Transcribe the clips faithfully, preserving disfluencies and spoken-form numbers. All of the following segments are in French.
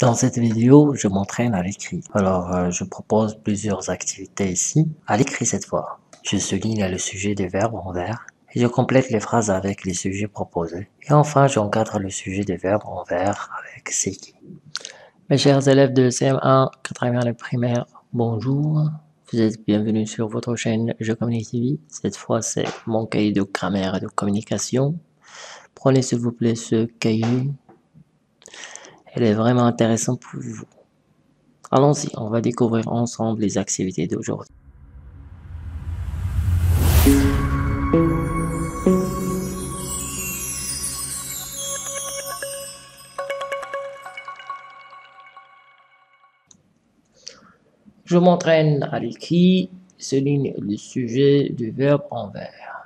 Dans cette vidéo, je m'entraîne à l'écrit. Alors, euh, je propose plusieurs activités ici, à l'écrit cette fois. Je souligne le sujet des verbes en vert et je complète les phrases avec les sujets proposés. Et enfin, j'encadre le sujet des verbes en vert avec c'est qui. Mes chers élèves de C M un, quatrième année primaire, bonjour. Vous êtes bienvenus sur votre chaîne Je Communique T V. Cette fois, c'est mon cahier de grammaire et de communication. Prenez s'il vous plaît ce cahier. Elle est vraiment intéressante pour vous. Allons-y, on va découvrir ensemble les activités d'aujourd'hui. Je m'entraîne à l'écrit, souligne le sujet du verbe en vert.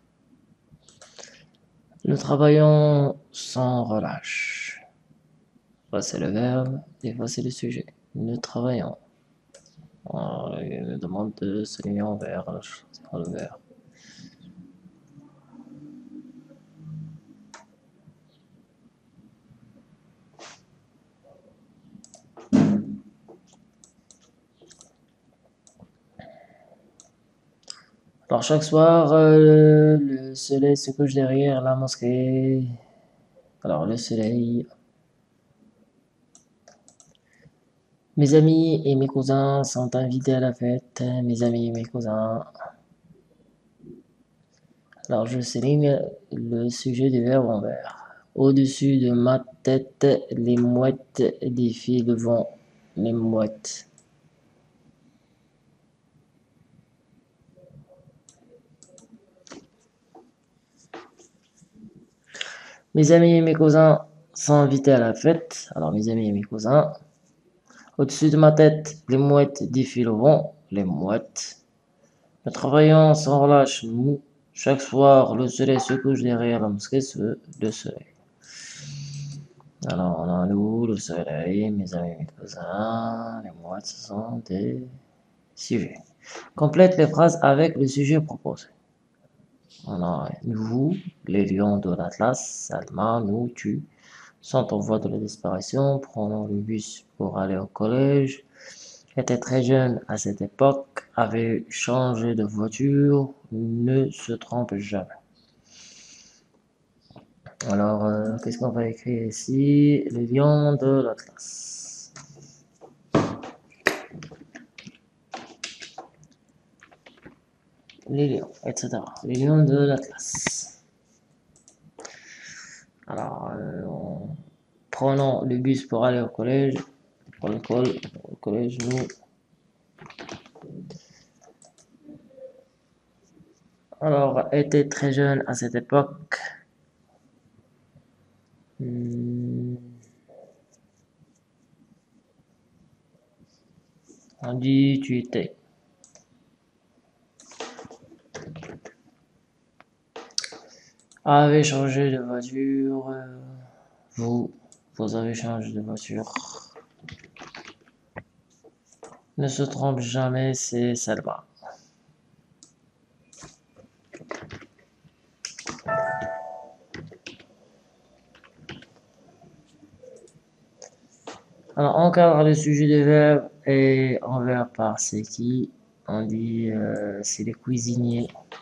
Nous travaillons sans relâche. Voici le verbe et voici le sujet. Nous travaillons. On me demande de souligner en vert, le verbe. Alors chaque soir, euh, le soleil se couche derrière la mosquée. Alors le soleil. Mes amis et mes cousins sont invités à la fête. Mes amis et mes cousins. Alors je souligne le sujet du verbe en vert. Au-dessus de ma tête, les mouettes défilent devant les mouettes. Mes amis et mes cousins sont invités à la fête. Alors mes amis et mes cousins. Au-dessus de ma tête, les mouettes défilent au vent, les mouettes. Nous travaillons sans relâche, nous. Chaque soir, le soleil se couche derrière la mosquée, le soleil. Alors, on a nous, le soleil, mes amis, mes cousins, les mouettes, ce sont des sujets. Complète les phrases avec le sujet proposé. On a nous, les lions de l'Atlas, Salma, nous, tu, sont en voie de la disparition, prenons le bus pour aller au collège. Était très jeune à cette époque, avait changé de voiture, ne se trompe jamais. Alors, euh, qu'est-ce qu'on va écrire ici? Les lions de l'Atlas. Les lions, et cetera. Les lions de l'Atlas. Alors, euh, on... prenons le bus pour aller au collège. Pour l'école, au collège, nous. Alors, était très jeune à cette époque. Hmm. On dit tu étais. Avez changé de voiture. Vous, vous avez changé de voiture. Ne se trompe jamais, c'est Salma. Alors, on cadre le sujet des verbes et on verra par c'est qui. On dit euh, c'est les cuisiniers.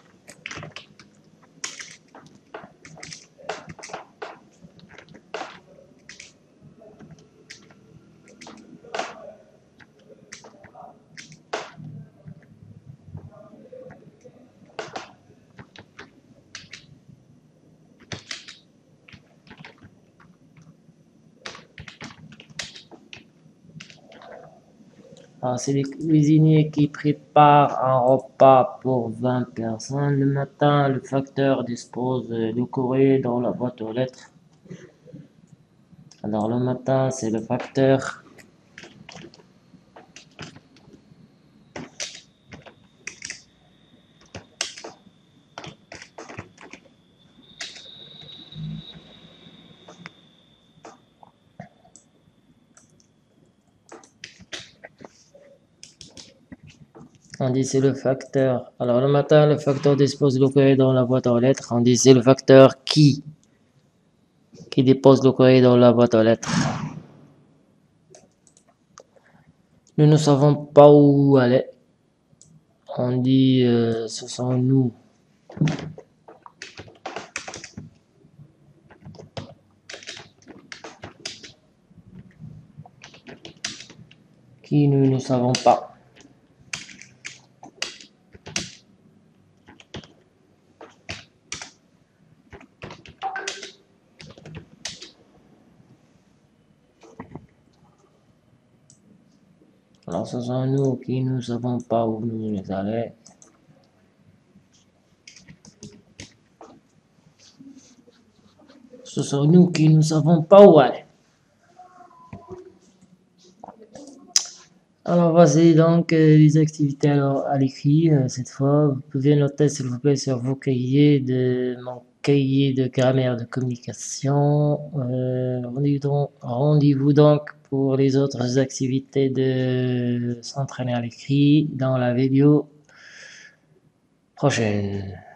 C'est les cuisiniers qui préparent un repas pour vingt personnes. Le matin, le facteur dispose le courrier dans la boîte aux lettres. Alors le matin, c'est le facteur. On dit c'est le facteur. Alors le matin, le facteur dispose le courrier dans la boîte aux lettres. On dit c'est le facteur qui qui dépose le courrier dans la boîte aux lettres. Nous ne savons pas où aller. On dit euh, ce sont nous. Qui nous ne savons pas. Alors ce sont nous qui ne savons pas où nous aller. Ce sont nous qui ne savons pas où aller. Alors voici donc euh, les activités alors à l'écrit euh, cette fois. Vous pouvez noter s'il vous plaît sur vos cahiers de mon cahier de grammaire de communication. Euh, rendez-vous donc, rendez-vous donc pour les autres activités de s'entraîner à l'écrit dans la vidéo prochaine.